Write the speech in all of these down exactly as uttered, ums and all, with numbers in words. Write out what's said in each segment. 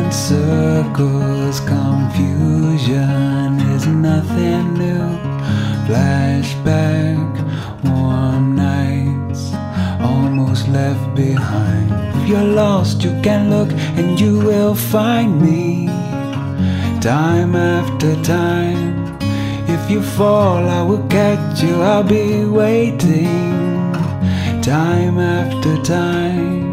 in circles, confusion is nothing new. Flashback, warm nights, almost left behind. If you're lost, you can look and you will find me. Time after time, if you fall, I will catch you, I'll be waiting. Time after time,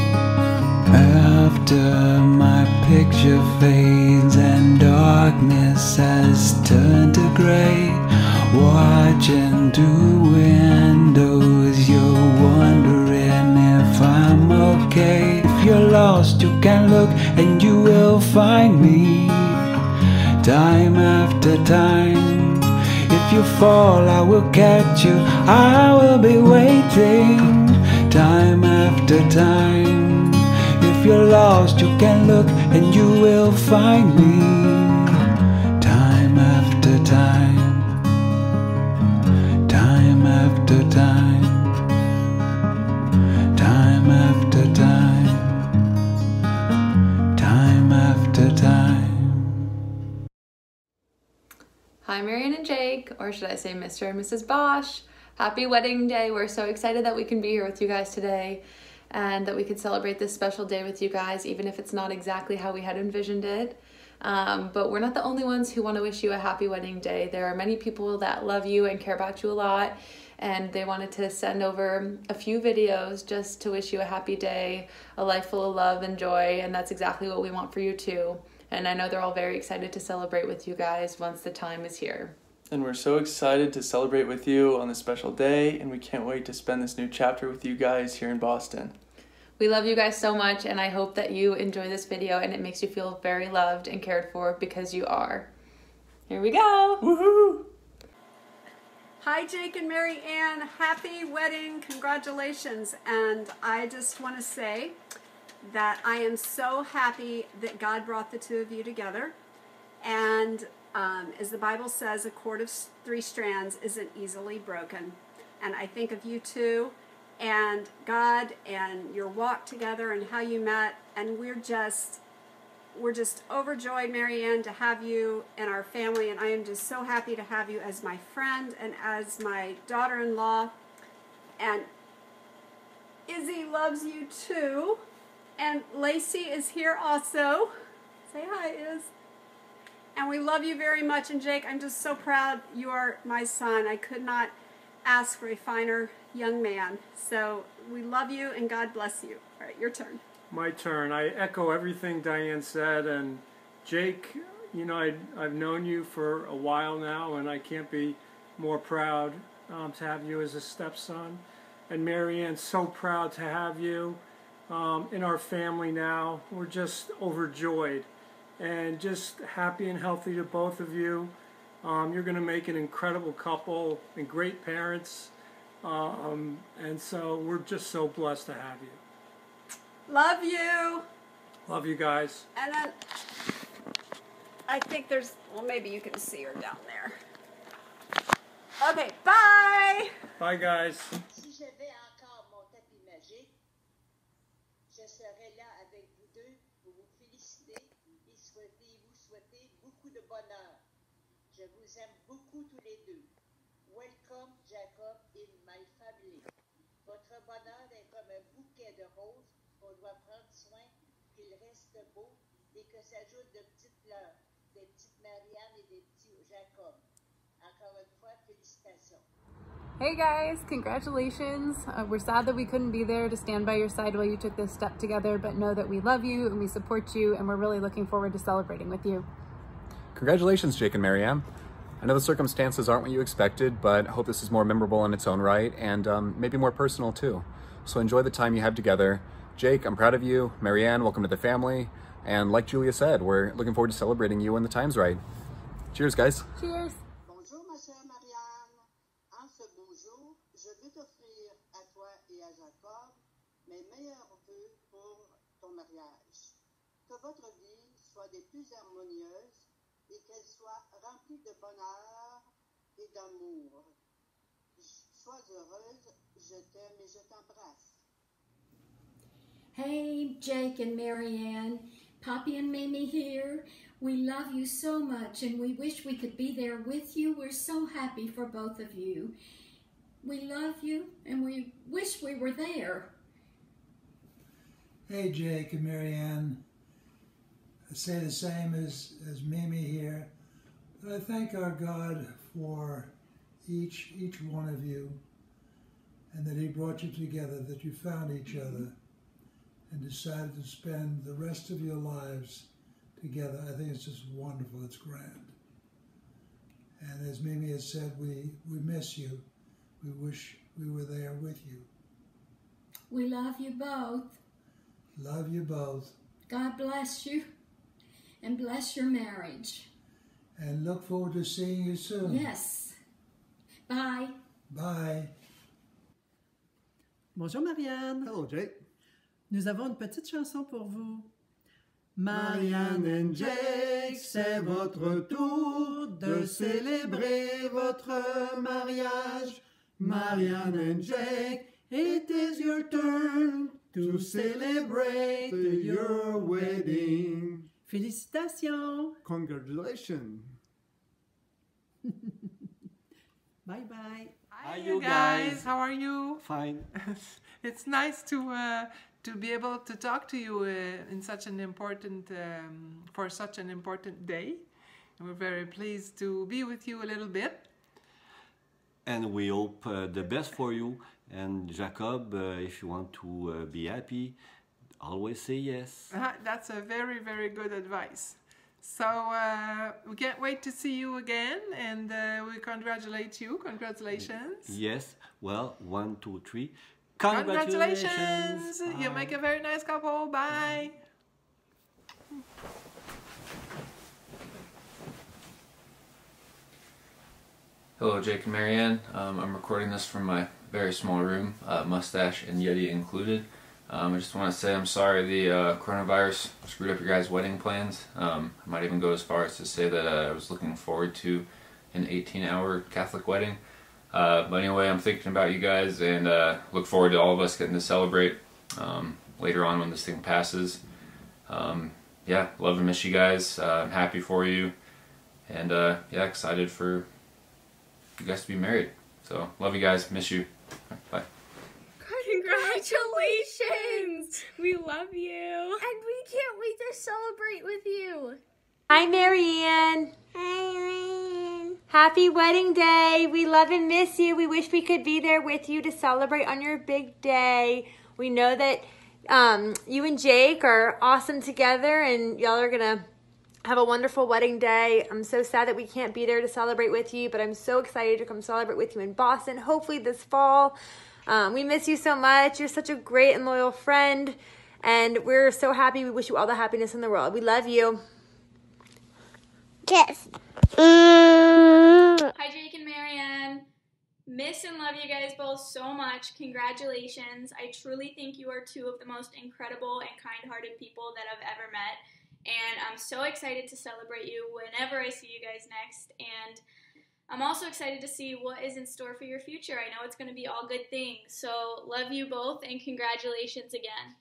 after my picture fades and darkness has turned to gray, watching through windows, you're wondering if I'm okay. If you're lost, you can look and you will find me. Time after time, if you fall, I will catch you, I will be waiting. Time after time, if you're lost, you can look and you will find me. Time after time, time after time, time after time, time after time. Hi, Marianne and Jake, or should I say Mister and Missus Bosch. Happy wedding day. We're so excited that we can be here with you guys today and that we could celebrate this special day with you guys, even if it's not exactly how we had envisioned it. Um, but we're not the only ones who want to wish you a happy wedding day. There are many people that love you and care about you a lot, and they wanted to send over a few videos just to wish you a happy day, a life full of love and joy, and that's exactly what we want for you too. And I know they're all very excited to celebrate with you guys once the time is here. And we're so excited to celebrate with you on this special day, and we can't wait to spend this new chapter with you guys here in Boston. We love you guys so much, and I hope that you enjoy this video and it makes you feel very loved and cared for, because you are. Here we go. Woohoo! Hi, Jake and Marianne. Happy wedding. Congratulations. And I just want to say that I am so happy that God brought the two of you together. And um, as the Bible says, a cord of three strands isn't easily broken. And I think of you two and God and your walk together and how you met. And we're just, we're just overjoyed, Marianne, to have you in our family. And I am just so happy to have you as my friend and as my daughter-in-law. And Izzy loves you too. And Lacey is here also. Say hi, Iz. And we love you very much. And Jake, I'm just so proud you are my son. I could not ask for a finer young man. So we love you and God bless you. All right, your turn. My turn. I echo everything Diane said. And Jake, you know, I, I've known you for a while now, and I can't be more proud um, to have you as a stepson. And Marianne, so proud to have you Um, in our family now. We're just overjoyed and just happy and healthy to both of you. Um, you're going to make an incredible couple and great parents, um, and so we're just so blessed to have you. Love you. Love you guys. And then I think there's, well, maybe you can see her down there. Okay, bye. Bye, guys. Je serai là avec vous deux pour vous féliciter et souhaiter, vous souhaiter beaucoup de bonheur. Je vous aime beaucoup tous les deux. Welcome, Jacob, in my family. Votre bonheur est comme un bouquet de roses qu'on doit prendre soin, qu'il reste beau et que s'ajoutent de petites fleurs, des petites Marianne et des petits Jacob. Encore une fois, félicitations. Hey guys, congratulations. Uh, we're sad that we couldn't be there to stand by your side while you took this step together, but know that we love you and we support you, and we're really looking forward to celebrating with you. Congratulations, Jake and Marianne. I know the circumstances aren't what you expected, but I hope this is more memorable in its own right, and um, maybe more personal too. So enjoy the time you have together. Jake, I'm proud of you. Marianne, welcome to the family. And like Julia said, we're looking forward to celebrating you when the time's right. Cheers, guys. Cheers. Bonjour, ma chère Marianne. En ce beau jour, je veux t'offrir à toi et à Jacob mes meilleurs vœux pour ton mariage. Que votre vie soit des plus harmonieuses et qu'elle soit remplie de bonheur et d'amour. Sois heureuse, je t'aime et je t'embrasse. Hey, Jake and Marianne. Poppy and Mimi here. We love you so much and we wish we could be there with you. We're so happy for both of you. We love you and we wish we were there. Hey Jake and Marianne. I say the same as, as Mimi here. But I thank our God for each, each one of you and that he brought you together, that you found each other and decided to spend the rest of your lives together. I think it's just wonderful. It's grand. And as Mimi has said, we, we miss you. We wish we were there with you. We love you both. Love you both. God bless you and bless your marriage. And look forward to seeing you soon. Yes. Bye. Bye. Bonjour Marianne. Hello Jake. Nous avons une petite chanson pour vous. Marianne and Jake, c'est votre tour de célébrer votre mariage. Marianne and Jake, it is your turn to celebrate your wedding. Félicitations. Congratulations. Bye bye. Hi, you guys. How are you? Fine. It's nice to uh, to be able to talk to you uh, in such an important um, for such an important day, and we're very pleased to be with you a little bit. And we hope uh, the best for you. And Jacob, uh, if you want to uh, be happy, always say yes. Uh, that's a very, very good advice. So uh, we can't wait to see you again, and uh, we congratulate you. Congratulations. Yes. Well, one, two, three. Congratulations. Congratulations. You make a very nice couple. Bye. Hello, Jake and Marianne. Um, I'm recording this from my very small room, uh, mustache and Yeti included. Um, I just want to say I'm sorry the uh, coronavirus screwed up your guys' wedding plans. Um, I might even go as far as to say that uh, I was looking forward to an eighteen hour Catholic wedding. Uh, but anyway, I'm thinking about you guys and uh, look forward to all of us getting to celebrate um, later on when this thing passes. Um, yeah, love and miss you guys. Uh, I'm happy for you. And uh, yeah, excited for you guys to be married. So, love you guys. Miss you. Bye. Congratulations! We love you. And we can't wait to celebrate with you. Hi, Marianne. Hi, Marianne. Happy wedding day. We love and miss you. We wish we could be there with you to celebrate on your big day. We know that um, you and Jake are awesome together and y'all are going to have a wonderful wedding day. I'm so sad that we can't be there to celebrate with you, but I'm so excited to come celebrate with you in Boston, hopefully this fall. Um, we miss you so much. You're such a great and loyal friend, and we're so happy. We wish you all the happiness in the world. We love you. Kiss. Hi, Jake and Marianne. Miss and love you guys both so much. Congratulations. I truly think you are two of the most incredible and kind-hearted people that I've ever met. And I'm so excited to celebrate you whenever I see you guys next. And I'm also excited to see what is in store for your future. I know it's going to be all good things. So love you both and congratulations again.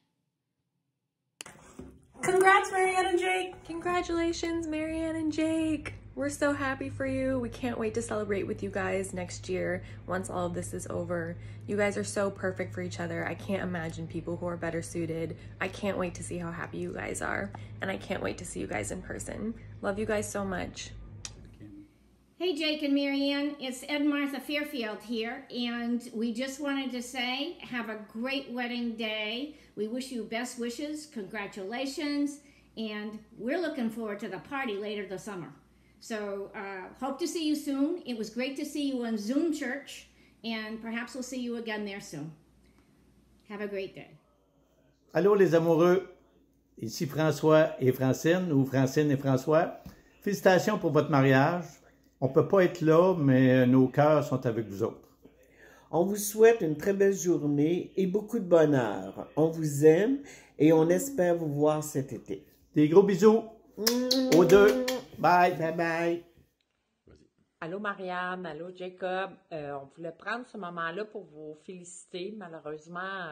Congrats, Marianne and Jake. Congratulations, Marianne and Jake. We're so happy for you. We can't wait to celebrate with you guys next year once all of this is over. You guys are so perfect for each other. I can't imagine people who are better suited. I can't wait to see how happy you guys are. And I can't wait to see you guys in person. Love you guys so much. Hey Jake and Marianne, it's Ed and Martha Fairfield here, and we just wanted to say have a great wedding day. We wish you best wishes, congratulations, and we're looking forward to the party later this summer. So uh, hope to see you soon. It was great to see you on Zoom Church, and perhaps we'll see you again there soon. Have a great day. Allô les amoureux, ici François et Francine, ou Francine et François. Félicitations pour votre mariage. On ne peut pas être là, mais nos cœurs sont avec vous autres. On vous souhaite une très belle journée et beaucoup de bonheur. On vous aime et on espère vous voir cet été. Des gros bisous mmh. aux deux. Bye. Bye bye. Allô Marianne, allô Jacob. Euh, on voulait prendre ce moment-là pour vous féliciter. Malheureusement, euh,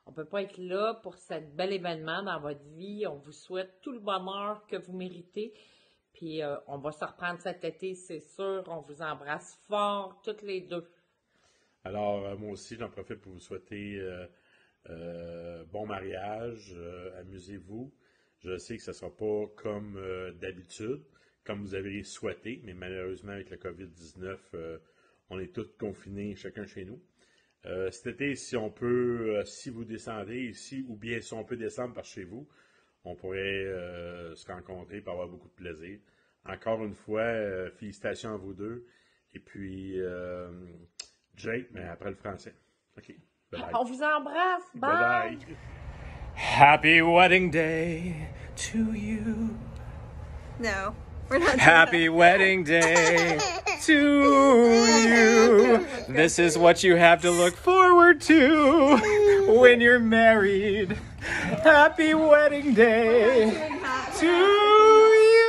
On peut pas être là pour ce bel événement dans votre vie. On vous souhaite tout le bonheur que vous méritez. Puis euh, on va se reprendre cet été, c'est sûr. On vous embrasse fort, toutes les deux. Alors, euh, moi aussi, j'en profite pour vous souhaiter euh, euh, bon mariage, euh, amusez-vous. Je sais que ce ne sera pas comme euh, d'habitude, comme vous avez souhaité, mais malheureusement, avec la covid dix-neuf, euh, on est tous confinés, chacun chez nous. Euh, cet été, si on peut, euh, si vous descendez ici, ou bien si on peut descendre par chez vous, on pourrait euh, se rencontrer pour avoir beaucoup de plaisir. Encore une fois, euh, félicitations à vous deux. Et puis, euh, Jake, mais après le français. OK. Bye-bye. On vous embrasse. Bye. Bye-bye. Happy wedding day to you. No, we're not. Happy wedding day to you. This is what you have to look forward to when you're married. Happy wedding day to you.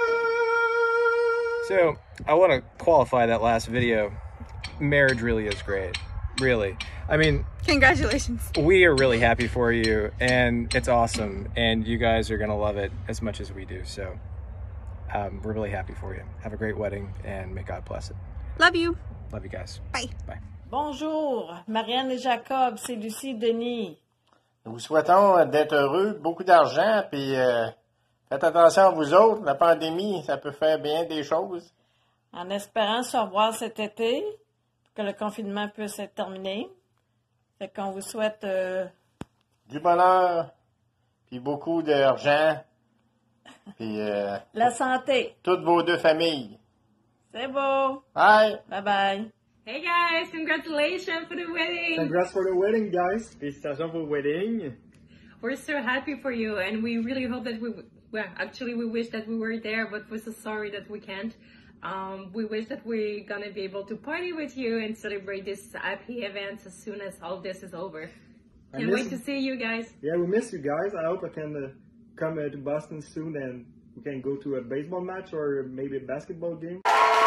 So, I want to qualify that last video. Marriage really is great. Really. I mean, Congratulations. we are really happy for you, and it's awesome, and you guys are going to love it as much as we do. So, um, we're really happy for you. Have a great wedding, and may God bless it. Love you. Love you guys. Bye. Bye. Bonjour, Marianne et Jacob, c'est Lucie Denis. Nous vous souhaitons d'être heureux, beaucoup d'argent, puis euh, faites attention à vous autres. La pandémie, ça peut faire bien des choses. En espérant se revoir cet été, que le confinement puisse être terminé. Fait qu'on vous souhaite euh... du bonheur, puis beaucoup d'argent, puis euh, la santé. Toutes vos deux familles. C'est beau. Bye. Bye bye. Hey guys, congratulations for the wedding. Congrats for the wedding, guys. Félicitations for the wedding. We're so happy for you, and we really hope that we, well, actually we wish that we were there, but we're so sorry that we can't. Um, we wish that we're gonna be able to party with you and celebrate this happy event as soon as all this is over. I Can't miss- wait to see you guys. Yeah, we miss you guys. I hope I can uh, come uh, to Boston soon and we can go to a baseball match or maybe a basketball game.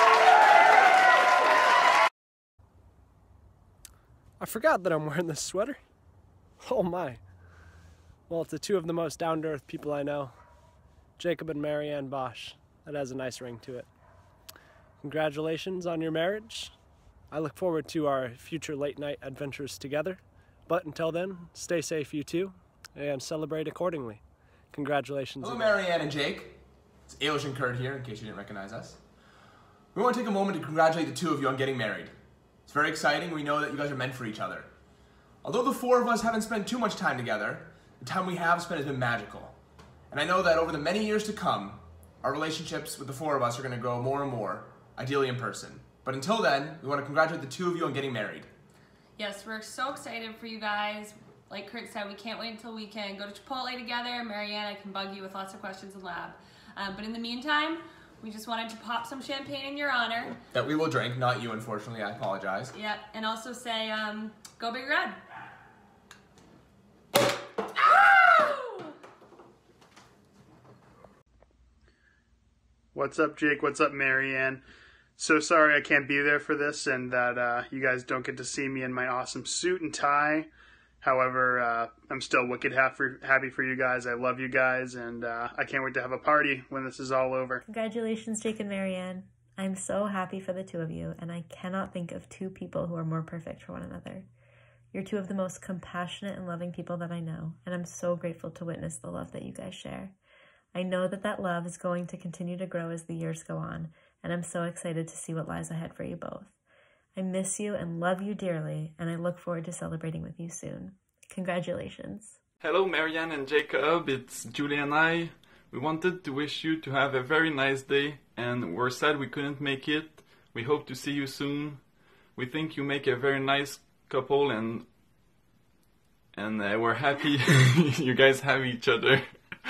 I forgot that I'm wearing this sweater. Oh my. Well, it's the two of the most down-to-earth people I know. Jacob and Marianne Bosch. That has a nice ring to it. Congratulations on your marriage. I look forward to our future late-night adventures together. But until then, stay safe, you two, and celebrate accordingly. Congratulations. Hello, again. Marianne and Jake. It's Ailish and Kurt here, in case you didn't recognize us. We want to take a moment to congratulate the two of you on getting married. It's very exciting. We know that you guys are meant for each other. Although the four of us haven't spent too much time together, the time we have spent has been magical. And I know that over the many years to come, our relationships with the four of us are going to grow more and more, ideally in person. But until then, we want to congratulate the two of you on getting married. Yes, we're so excited for you guys. Like Kurt said, we can't wait until we can go to Chipotle together. Marianne, I can bug you with lots of questions in lab. Um, but in the meantime, we just wanted to pop some champagne in your honor. That we will drink, not you, unfortunately. I apologize. Yeah, and also say, um, go Big Red. What's up, Jake? What's up, Marianne? So sorry I can't be there for this and that uh, you guys don't get to see me in my awesome suit and tie. However, uh, I'm still wicked happy for you guys. I love you guys, and uh, I can't wait to have a party when this is all over. Congratulations, Jake and Marianne. I'm so happy for the two of you, and I cannot think of two people who are more perfect for one another. You're two of the most compassionate and loving people that I know, and I'm so grateful to witness the love that you guys share. I know that that love is going to continue to grow as the years go on, and I'm so excited to see what lies ahead for you both. I miss you and love you dearly, and I look forward to celebrating with you soon. Congratulations. Hello, Marianne and Jacob. It's Julie and I. We wanted to wish you to have a very nice day, and we're sad we couldn't make it. We hope to see you soon. We think you make a very nice couple, and and uh, we're happy you guys have each other.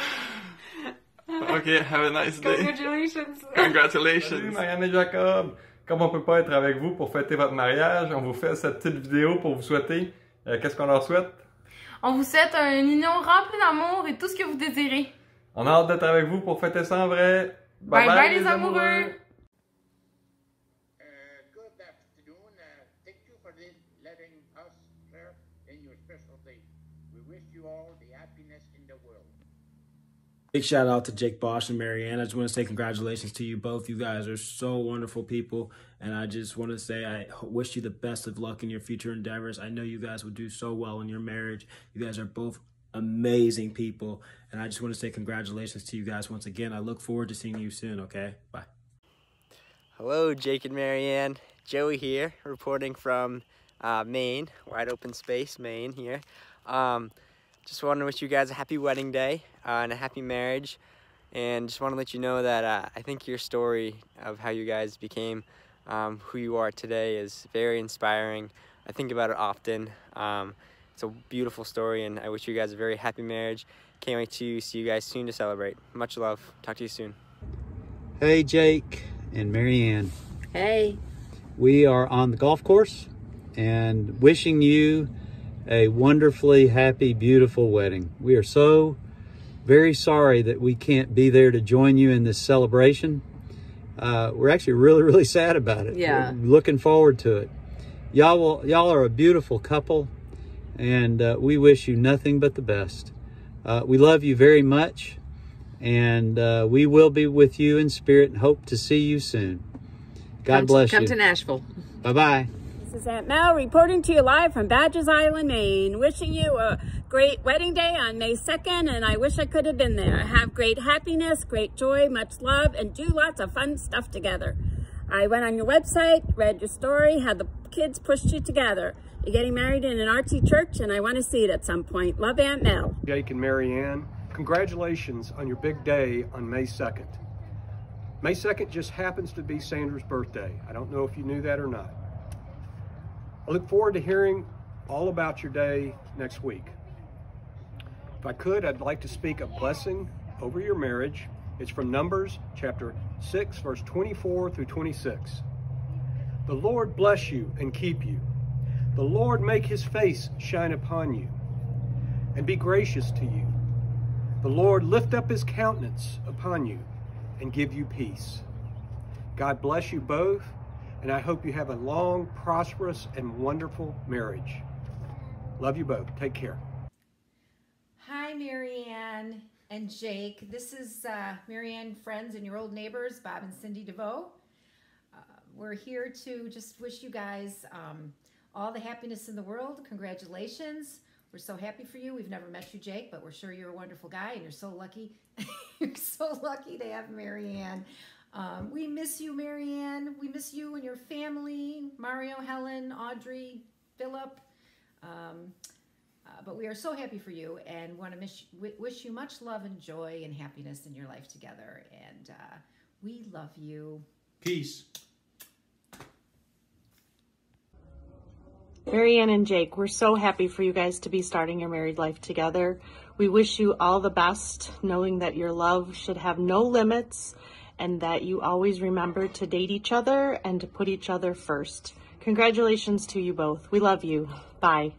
Okay, have a nice day. Congratulations. Congratulations. Salut Marianne et Jacob. Comme on peut pas être avec vous pour fêter votre mariage, on vous fait cette petite vidéo pour vous souhaiter. Euh, Qu'est-ce qu'on leur souhaite? On vous souhaite une union remplie d'amour et tout ce que vous désirez. On a hâte d'être avec vous pour fêter ça en vrai. Bye bye, bye les amoureux. amoureux. Good afternoon. Uh, thank you for letting us share in your special day. We you all the happiness in the world. Big shout out to Jake Bosch and Marianne. I just want to say congratulations to you both. You guys are so wonderful people. And I just want to say I wish you the best of luck in your future endeavors. I know you guys will do so well in your marriage. You guys are both amazing people. And I just want to say congratulations to you guys once again. I look forward to seeing you soon, okay? Bye. Hello, Jake and Marianne. Joey here, reporting from uh, Maine, wide open space, Maine here. Um, just want to wish you guys a happy wedding day uh, and a happy marriage. And just want to let you know that uh, I think your story of how you guys became um, who you are today is very inspiring. I think about it often. Um, it's a beautiful story, and I wish you guys a very happy marriage. Can't wait to see you guys soon to celebrate. Much love. Talk to you soon. Hey, Jake and Marianne. Hey. We are on the golf course and wishing you a wonderfully happy, beautiful wedding. We are so very sorry that we can't be there to join you in this celebration. Uh, we're actually really, really sad about it. Yeah. We're looking forward to it. Y'all will, y'all are a beautiful couple, and uh, we wish you nothing but the best. Uh, we love you very much, and uh, we will be with you in spirit and hope to see you soon. God come bless to, come you. Come to Nashville. Bye-bye. This is Aunt Mel reporting to you live from Badges Island, Maine. Wishing you a great wedding day on May second, and I wish I could have been there. Have great happiness, great joy, much love, and do lots of fun stuff together. I went on your website, read your story, how the kids pushed you together. You're getting married in an artsy church, and I want to see it at some point. Love, Aunt Mel. Jake and Marianne, congratulations on your big day on May second. May second just happens to be Sandra's birthday. I don't know if you knew that or not. I look forward to hearing all about your day next week. If I could, I'd like to speak a blessing over your marriage. It's from Numbers chapter six, verse twenty-four through twenty-six. The Lord bless you and keep you. The Lord make his face shine upon you and be gracious to you. The Lord lift up his countenance upon you and give you peace. God bless you both, and I hope you have a long, prosperous, and wonderful marriage. Love you both. Take care. Hi, Marianne and Jake. This is uh, Marianne friends and your old neighbors, Bob and Cindy DeVoe. Uh, we're here to just wish you guys um, all the happiness in the world. Congratulations. We're so happy for you. We've never met you, Jake, but we're sure you're a wonderful guy, and you're so lucky. You're so lucky to have Marianne. Um, we miss you, Marianne. We miss you and your family, Mario, Helen, Audrey, Philip. Um, uh, but we are so happy for you and want to miss, wish you much love and joy and happiness in your life together. And uh, we love you. Peace. Marianne and Jake, we're so happy for you guys to be starting your married life together. We wish you all the best, knowing that your love should have no limits and that you always remember to date each other and to put each other first. Congratulations to you both. We love you. Bye.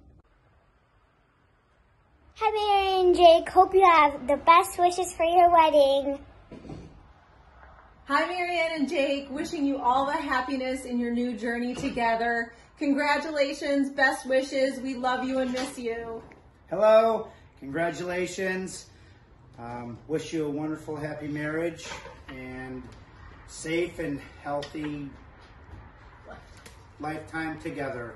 Hi, Mary and Jake. Hope you have the best wishes for your wedding. Hi, Marianne and Jake. Wishing you all the happiness in your new journey together. Congratulations, best wishes. We love you and miss you. Hello, congratulations. Um, wish you a wonderful, happy marriage and safe and healthy lifetime together.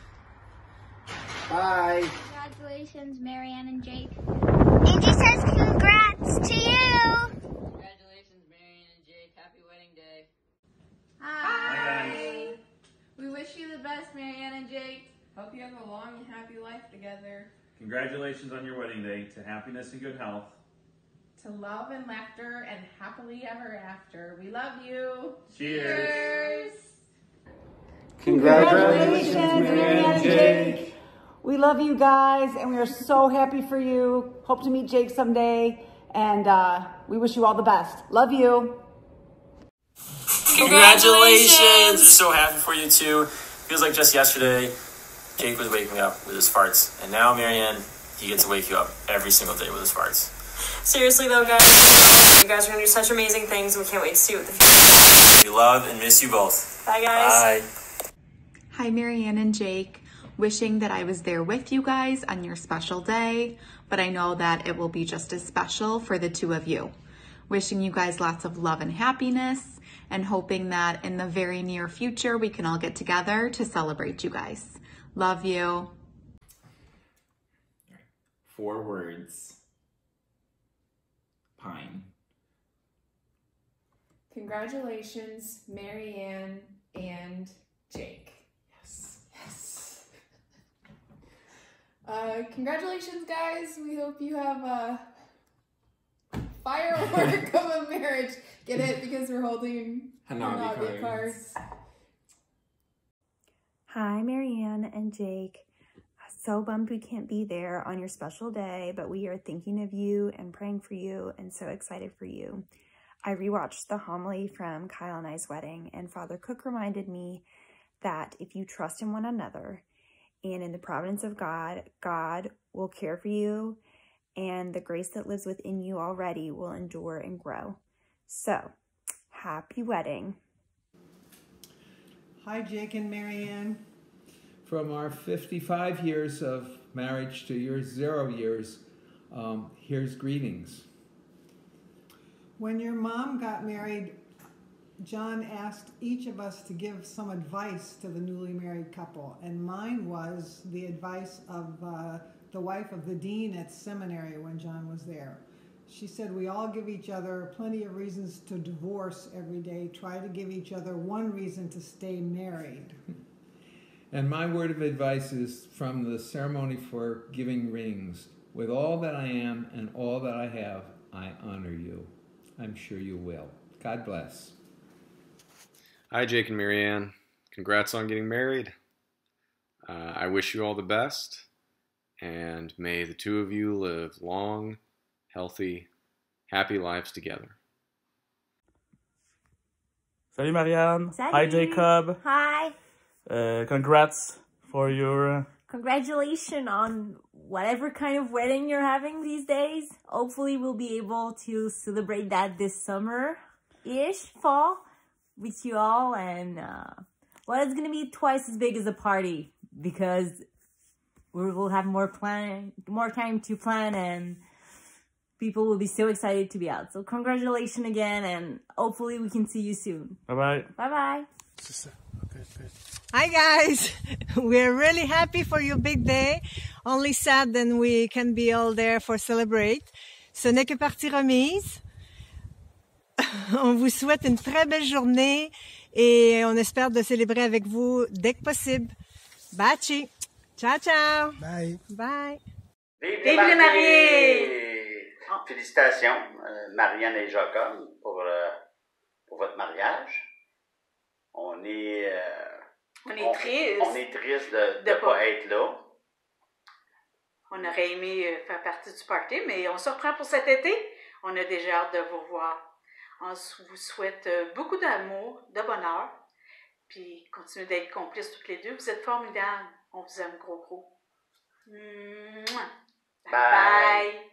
Bye. Congratulations, Marianne and Jake. Angie says congrats to you. Congratulations, Marianne and Jake. Happy wedding day. Hi. Hi. We wish you the best, Marianne and Jake. Hope you have a long and happy life together. Congratulations on your wedding day, to happiness and good health. To love and laughter and happily ever after. We love you. Cheers. Cheers. Congratulations, Marianne and Jake. We love you guys, and we are so happy for you. Hope to meet Jake someday, and uh, we wish you all the best. Love you. Congratulations! So happy for you too. Feels like just yesterday, Jake was waking me up with his farts, and now Marianne, he gets to wake you up every single day with his farts. Seriously though, guys, you guys are gonna do such amazing things, and we can't wait to see what the future. We love and miss you both. Bye, guys. Bye. Hi, Marianne and Jake. wishing that I was there with you guys on your special day, but I know that it will be just as special for the two of you. Wishing you guys lots of love and happiness, and hoping that in the very near future we can all get together to celebrate you guys. Love you. Four words. Pine. Congratulations, Marianne and Jake. Yes. Yes. Uh, congratulations, guys. We hope you have a firework of a marriage. Get it? Because we're holding Hanabi Hanabi cards. cards. Hi, Marianne and Jake. So bummed we can't be there on your special day, but we are thinking of you and praying for you and so excited for you. I rewatched the homily from Kyle and I's wedding, and Father Cook reminded me that if you trust in one another and in the providence of God, God will care for you, and the grace that lives within you already will endure and grow. So, happy wedding. Hi, Jake and Marianne. From our fifty-five years of marriage to your zero years, um, here's greetings. When your mom got married, John asked each of us to give some advice to the newly married couple, and mine was the advice of uh, the wife of the dean at seminary when John was there. She said, we all give each other plenty of reasons to divorce every day. Try to give each other one reason to stay married. And my word of advice is from the ceremony for giving rings. With all that I am and all that I have, I honor you. I'm sure you will. God bless. Hi, Jake and Marianne. Congrats on getting married. Uh, I wish you all the best, and may the two of you live long, healthy, happy lives together. Salut Marianne. Salut. Hi Jacob. Hi. Uh, congrats for your... Congratulations on whatever kind of wedding you're having these days. Hopefully we'll be able to celebrate that this summer-ish, fall, with you all. And, uh, well, it's going to be twice as big as a party because we will have more plan, more time to plan, and people will be so excited to be out. So congratulations again, and hopefully we can see you soon. Bye-bye. Bye-bye. Hi guys, we're really happy for your big day. Only sad that we can be all there for celebrate. Ce n'est que partie remise. On vous souhaite une très belle journée et on espère de célébrer avec vous dès que possible. Baci. Ciao ciao. Bye. Bye. Vive, Vive les mariés! Félicitations, euh, Marianne et Jacob, pour, euh, pour votre mariage. On est, euh, on est triste. On est triste de ne pas, pas être là. On aurait aimé faire partie du party, mais on se reprend pour cet été. On a déjà hâte de vous voir. On vous souhaite beaucoup d'amour, de bonheur, puis continuez d'être complices toutes les deux. Vous êtes formidables. On vous aime gros gros. Mouah. Bye bye. bye.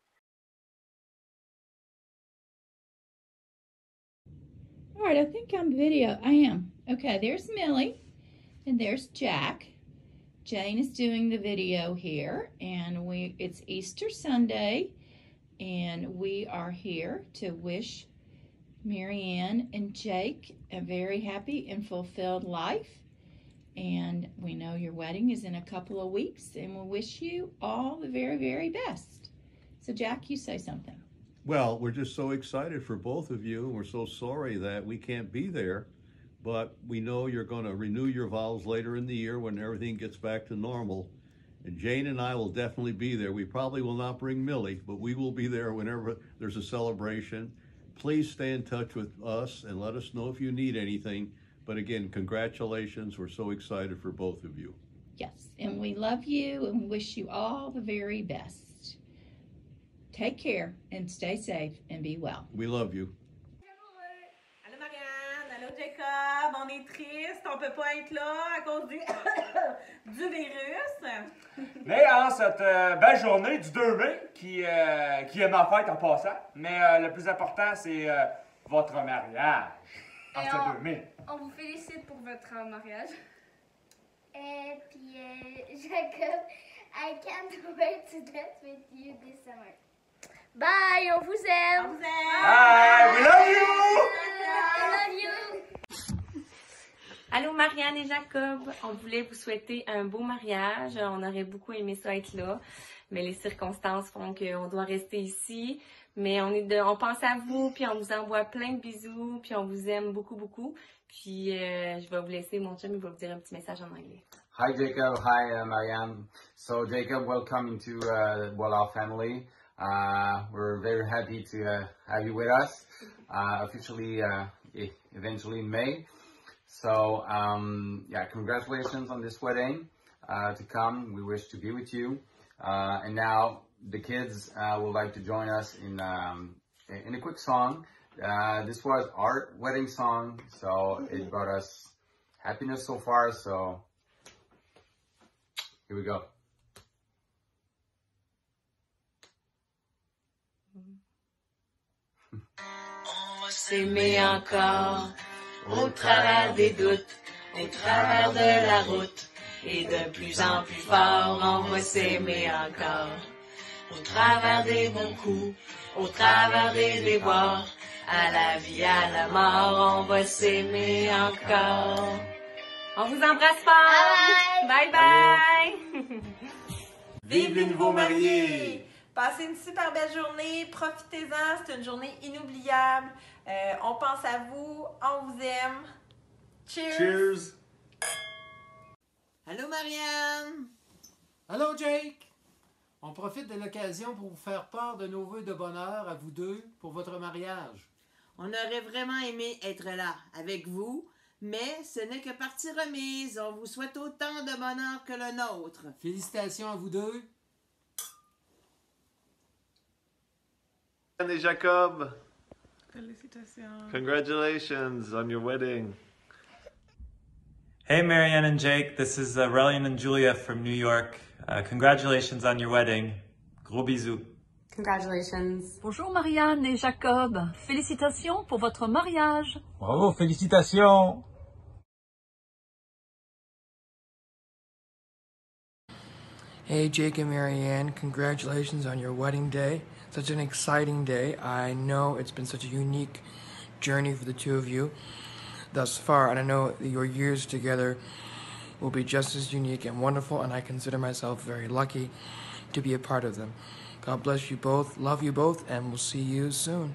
All right, I think I'm video. I am. Okay, there's Millie, and there's Jack. Jane is doing the video here, and we it's Easter Sunday, and we are here to wish Marianne and Jake a very happy and fulfilled life. And we know your wedding is in a couple of weeks, and we wish you all the very, very best. So, Jack, you say something. Well, we're just so excited for both of you, and we're so sorry that we can't be there, but we know you're going to renew your vows later in the year when everything gets back to normal. And Jane and I will definitely be there. We probably will not bring Millie, but we will be there whenever there's a celebration. Please stay in touch with us and let us know if you need anything. But again, congratulations. We're so excited for both of you. Yes, and we love you and wish you all the very best. Take care and stay safe and be well. We love you. Allô Marianne, allô Jacob, on est triste, on peut pas être là à cause du, du virus. Mais en cette euh, belle journée du deux mai, qui, euh, qui est ma fête en passant, mais euh, le plus important, c'est euh, votre mariage en Et ce on, deux mai. On vous félicite pour votre mariage. Et Uh, puis uh, Jacob, I can't wait to dance with you this summer. Bye, on vous aime. On vous aime. Bye, we love you. I love you. Allô Marianne et Jacob, on voulait vous souhaiter un beau mariage. On aurait beaucoup aimé ça être là, mais les circonstances font qu'on doit rester ici. Mais on est de, on pense à vous, puis on vous envoie plein de bisous, puis on vous aime beaucoup, beaucoup. Puis euh, je vais vous laisser, mon chum, il va vous dire un petit message en anglais. Hi Jacob, hi uh, Marianne. So Jacob, welcome into uh, well, our family. Uh, we're very happy to uh, have you with us, uh, officially uh, e- eventually in May. So um, yeah, congratulations on this wedding uh, to come. We wish to be with you. Uh, and now the kids uh, would like to join us in um, in a quick song. Uh, this was our wedding song, so it brought us happiness so far. So here we go. On va s'aimer encore au travers des doutes, au travers de la route, et de plus en plus fort, on va s'aimer encore. Au travers des bons coups, au travers des déboires, à la vie, à la mort, on va s'aimer encore. On vous embrasse fort! Bye bye! Vive les nouveaux mariés! Passez une super belle journée, profitez-en, c'est une journée inoubliable. Euh, on pense à vous, on vous aime. Cheers! Cheers! Allô Marianne! Allô Jake! On profite de l'occasion pour vous faire part de nos vœux de bonheur à vous deux pour votre mariage. On aurait vraiment aimé être là avec vous, mais ce n'est que partie remise. On vous souhaite autant de bonheur que le nôtre. Félicitations à vous deux. Marianne et Jacob, Félicitations. congratulations on your wedding. Hey, Marianne and Jake, this is uh, Relian and Julia from New York. Uh, congratulations on your wedding. Gros bisous. Congratulations. Bonjour Marianne et Jacob. Félicitations pour votre mariage. Bravo, félicitations. Hey Jake and Marianne, congratulations on your wedding day. Such an exciting day. I know it's been such a unique journey for the two of you thus far, and I know that your years together will be just as unique and wonderful, and I consider myself very lucky to be a part of them. God bless you both, love you both, and we'll see you soon.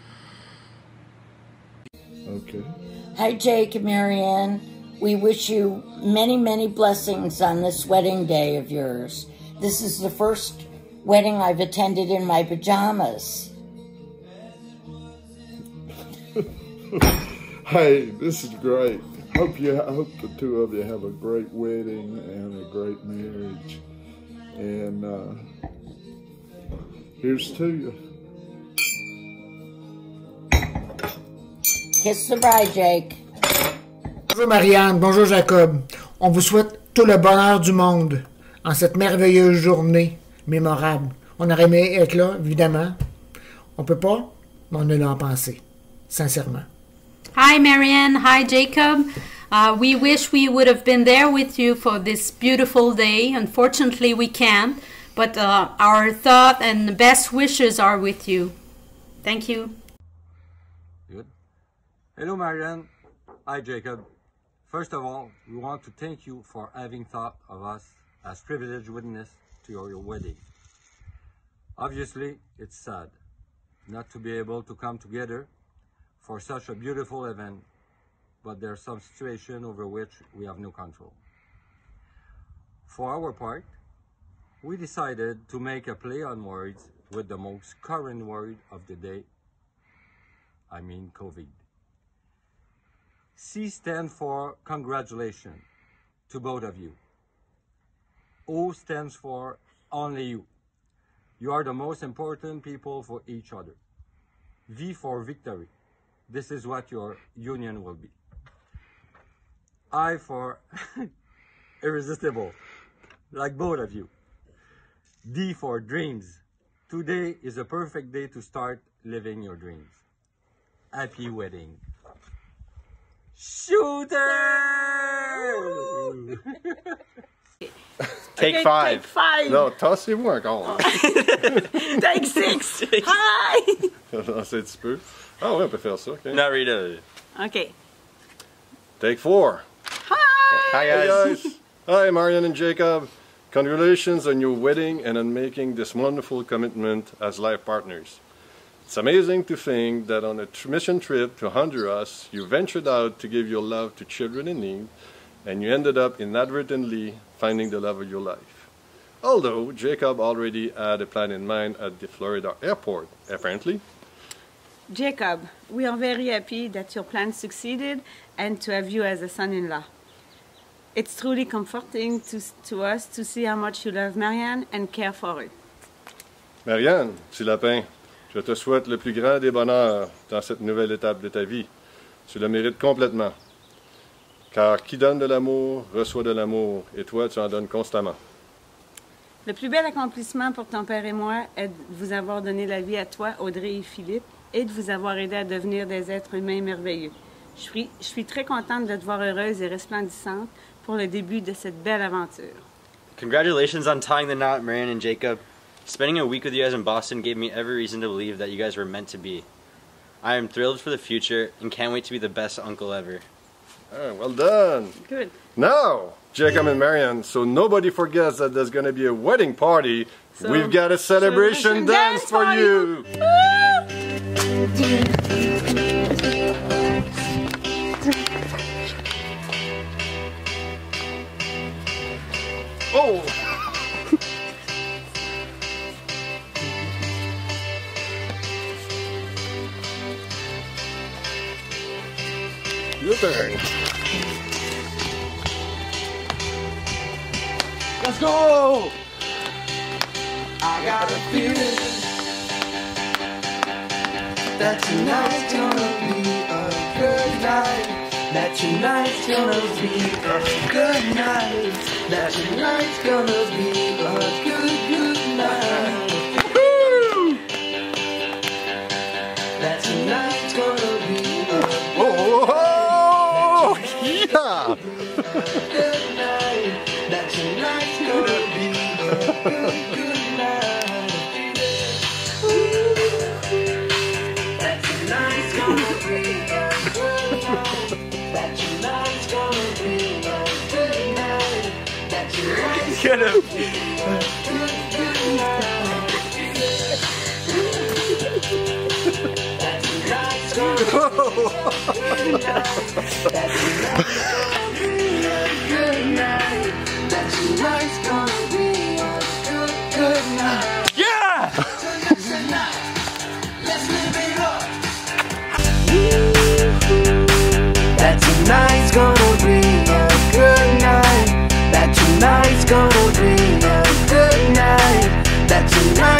Okay. Hi, Jake and Marianne. We wish you many, many blessings on this wedding day of yours. This is the first wedding I've attended in my pajamas. Hey, this is great. Hope you hope the two of you have a great wedding and a great marriage. And uh, here's to you. Kiss the bride, Jake. Bonjour Marianne, bonjour Jacob. On vous souhaite tout le bonheur du monde en cette merveilleuse journée mémorable. On aurait aimé être là, évidemment. On peut pas, mais on est là en pensée. Sincèrement. Hi Marianne, hi Jacob. Uh, we wish we would have been there with you for this beautiful day. Unfortunately, we can't, but uh, our thought and best wishes are with you. Thank you. Good. Hello Marianne. Hi Jacob. First of all, we want to thank you for having thought of us as privileged witness to your, your wedding. Obviously, it's sad not to be able to come together for such a beautiful event, but there are some situations over which we have no control. For our part, we decided to make a play on words with the most current word of the day, I mean COVID. C stands for congratulations to both of you. O stands for only you. You are the most important people for each other. V for victory. This is what your union will be. I for irresistible, like both of you. D for dreams. Today is a perfect day to start living your dreams. Happy wedding. Shooter! Take Okay, five. take five. Non, tassez-vous encore. Take six. Hi! Lancer un petit peu. Ah ouais, on peut faire ça. Okay. Not Rita. Okay. Take four. Hi! Hi Hey guys. guys. Hi, Marianne and Jacob. Congratulations on your wedding and on making this wonderful commitment as life partners. It's amazing to think that on a tr- mission trip to Honduras, you ventured out to give your love to children in need, and you ended up inadvertently finding the love of your life. Although Jacob already had a plan in mind at the Florida airport, apparently. Jacob, we are very happy that your plan succeeded and to have you as a son-in-law. It's truly comforting to, to us to see how much you love Marianne and care for her. Marianne, petit lapin, je te souhaite le plus grand des bonheurs dans cette nouvelle étape de ta vie. Tu le mérites complètement. Car qui donne de l'amour, reçoit de l'amour, et toi, tu en donnes constamment. Le plus bel accomplissement pour ton père et moi est de vous avoir donné la vie à toi, Audrey et Philippe, et de vous avoir aidé à devenir des êtres humains merveilleux. Je suis, je suis très contente de te voir heureuse et resplendissante pour le début de cette belle aventure. Congratulations on tying the knot, Marianne and Jacob. Spending a week with you guys in Boston gave me every reason to believe that you guys were meant to be. I am thrilled for the future and can't wait to be the best uncle ever. Ah, well done. Good. Now, Jacob and Marianne, so nobody forgets that there's going to be a wedding party. So, We've got a celebration, celebration dance, dance for for you. Oh! Your turn. Let's go! I got a feeling that tonight's gonna be a good night. That tonight's gonna be a good night. That tonight's gonna be a good, good night. Woo! That tonight's gonna be a Oh, oh, oh, yeah! good night. That tonight's gonna be a good, good night. That tonight's gonna be a good night. That tonight's gonna be a good night. That tonight's gonna be a good, good night. That tonight's gonna be a good night. That tonight's gonna be a good, good night. Yeah! Tonight, let's live it up. That tonight's gonna be a good night. That tonight's gonna be a good night. That tonight.